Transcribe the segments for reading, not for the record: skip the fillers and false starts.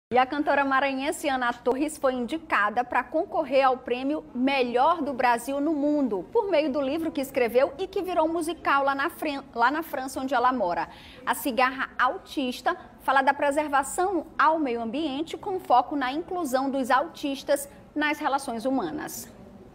E a cantora maranhense Ana Torres foi indicada para concorrer ao prêmio Melhor do Brasil no Mundo, por meio do livro que escreveu e que virou musical lá na França, onde ela mora. A Cigarra Autista fala da preservação ao meio ambiente com foco na inclusão dos autistas nas relações humanas.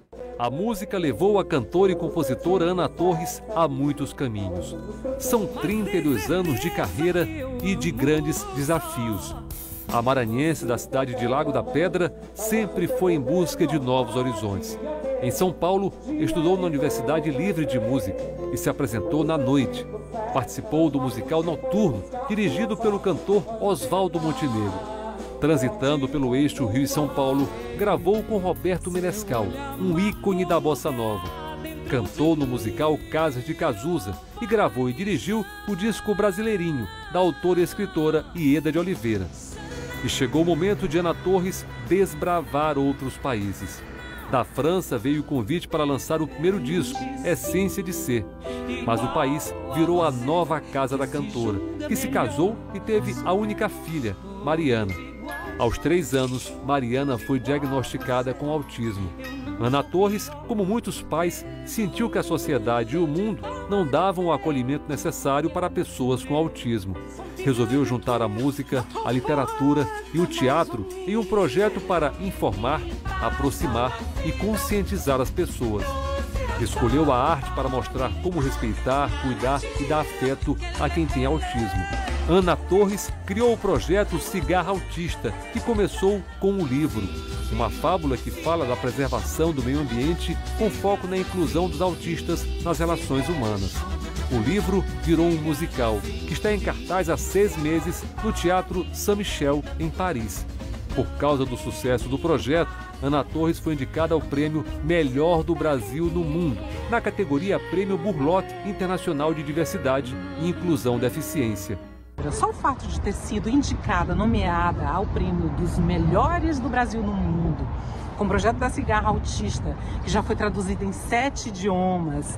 A música levou a cantora e compositora Ana Torres a muitos caminhos. São 32 anos de carreira e de grandes desafios. A maranhense da cidade de Lago da Pedra sempre foi em busca de novos horizontes. Em São Paulo, estudou na Universidade Livre de Música e se apresentou na noite. Participou do musical Noturno, dirigido pelo cantor Oswaldo Montenegro. Transitando pelo eixo Rio e São Paulo, gravou com Roberto Menescal, um ícone da bossa nova. Cantou no musical Casas de Cazuza e gravou e dirigiu o disco Brasileirinho, da autora e escritora Ieda de Oliveira. E chegou o momento de Ana Torres desbravar outros países. Da França veio o convite para lançar o primeiro disco, Essência de Ser. Mas o país virou a nova casa da cantora, que se casou e teve a única filha, Mariana. Aos 3 anos, Mariana foi diagnosticada com autismo. Ana Torres, como muitos pais, sentiu que a sociedade e o mundo não davam o acolhimento necessário para pessoas com autismo. Resolveu juntar a música, a literatura e o teatro em um projeto para informar, aproximar e conscientizar as pessoas. Escolheu a arte para mostrar como respeitar, cuidar e dar afeto a quem tem autismo. Ana Torres criou o projeto Cigarra Autista, que começou com um livro, uma fábula que fala da preservação do meio ambiente com foco na inclusão dos autistas nas relações humanas. O livro virou um musical, que está em cartaz há 6 meses no Teatro Saint-Michel, em Paris. Por causa do sucesso do projeto, Ana Torres foi indicada ao prêmio Melhor do Brasil no Mundo, na categoria Prêmio Burlock Internacional de Diversidade e Inclusão Deficiência. Só o fato de ter sido indicada, nomeada ao prêmio dos melhores do Brasil no mundo, com o projeto da Cigarra Autista, que já foi traduzido em 7 idiomas,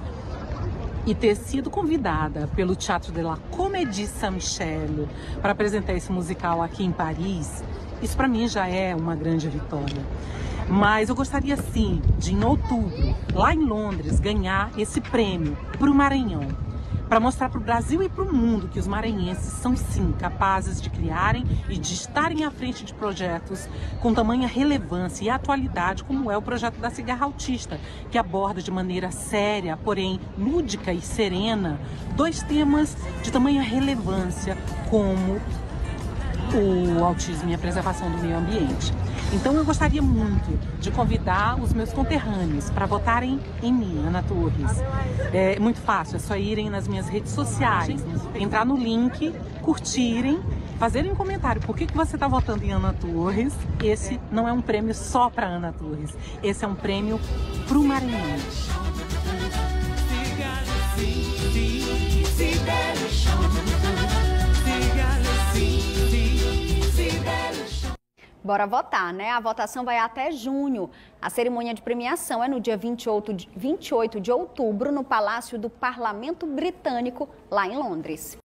e ter sido convidada pelo Teatro de la Comédie Saint-Michel para apresentar esse musical aqui em Paris, isso para mim já é uma grande vitória. Mas eu gostaria sim de, em outubro, lá em Londres, ganhar esse prêmio para o Maranhão, para mostrar para o Brasil e para o mundo que os maranhenses são sim capazes de criarem e de estarem à frente de projetos com tamanha relevância e atualidade, como é o projeto da Cigarra Autista, que aborda de maneira séria, porém lúdica e serena, 2 temas de tamanha relevância como o autismo e a preservação do meio ambiente. Então eu gostaria muito de convidar os meus conterrâneos para votarem em mim, Ana Torres. É muito fácil, é só irem nas minhas redes sociais, entrar no link, curtirem, fazerem um comentário. Por que você está votando em Ana Torres? Esse não é um prêmio só para Ana Torres, esse é um prêmio para o Maranhão. Bora votar, né? A votação vai até junho. A cerimônia de premiação é no dia 28 de outubro, no Palácio do Parlamento Britânico, lá em Londres.